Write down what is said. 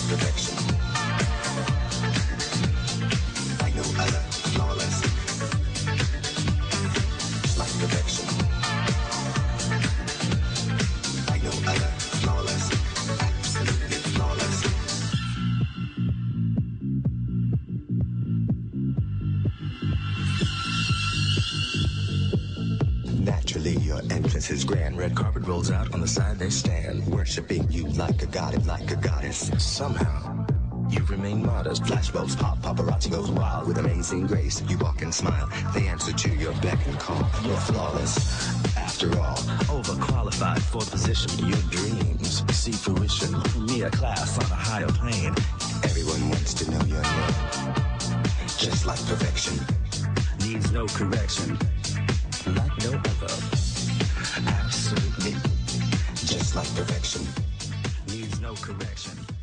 perfection. Like no other, flawless. Like perfection. Like no other, flawless. Absolutely flawless. Naturally, your entrance is grand. Red carpet rolls out, on the side they stand, worshiping you like a god and like a goddess. Somehow, you remain modest. Flashbulbs pop, paparazzi goes wild with amazing grace. You walk and smile, they answer to your beck and call. You're flawless, after all. Overqualified for the position. Your dreams see fruition. Me a class on a higher plane. Everyone wants to know your name. Just like perfection. Needs no correction. Like no other. Absolutely. Just like perfection. Needs no correction.